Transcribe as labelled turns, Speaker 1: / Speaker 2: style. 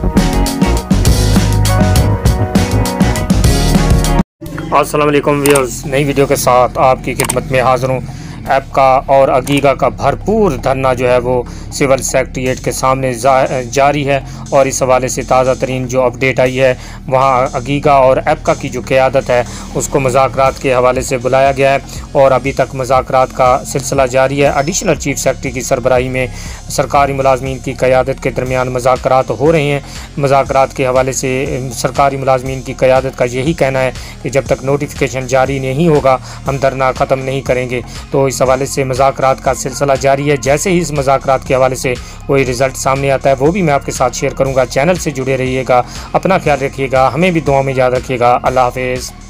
Speaker 1: अस्सलाम वालेकुम व्यूअर्स, नई वीडियो के साथ आपकी खिदमत में हाज़िर हूँ। एप्का और अगीगा का भरपूर धरना जो है वो सिविल सेक्रेटेरिएट के सामने जारी है और इस हवाले से ताज़ा तरीन जो अपडेट आई है, वहाँ अगीगा और एप्का की जो क़यादत है उसको मुज़ाकरात के हवाले से बुलाया गया है और अभी तक मुज़ाकरात का सिलसिला जारी है। एडिशनल चीफ सेक्रेटरी की सरबराही में सरकारी मुलाजमीन की क़यादत के दरमियान मुज़ाकरात हो रहे हैं। मुज़ाकरात के हवाले से सरकारी मुलाजमीन की क़यादत का यही कहना है कि जब तक नोटिफिकेशन जारी नहीं होगा हम धरना ख़त्म नहीं करेंगे। तो इस हवाले से मुज़ाकरात का सिलसिला जारी है। जैसे ही इस मुज़ाकरात के हवाले से कोई रिज़ल्ट सामने आता है वो भी मैं आपके साथ शेयर करूँगा। चैनल से जुड़े रहिएगा, अपना ख्याल रखिएगा, हमें भी दुआ में याद रखिएगा। अल्लाह हाफ़िज़।